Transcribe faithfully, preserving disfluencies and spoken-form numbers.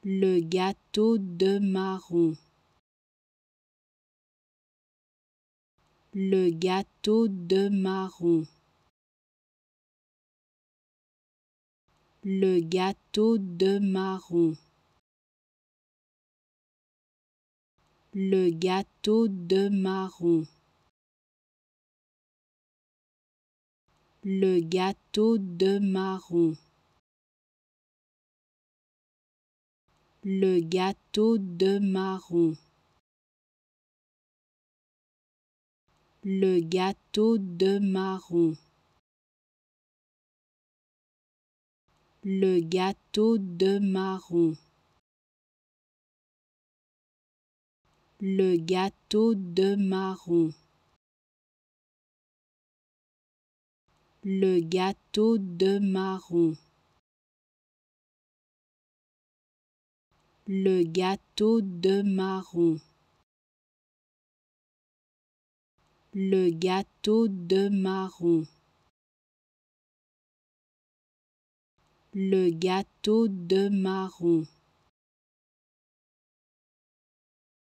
Le gâteau de marron. Le gâteau de marron. Le gâteau de marron. Le gâteau de marron. Le gâteau de marron. Le gâteau de marron. Le gâteau de marron. Le gâteau de marron. Le gâteau de marron. Le gâteau de marron. Le gâteau de marron. Le gâteau de marron. Le gâteau de marron.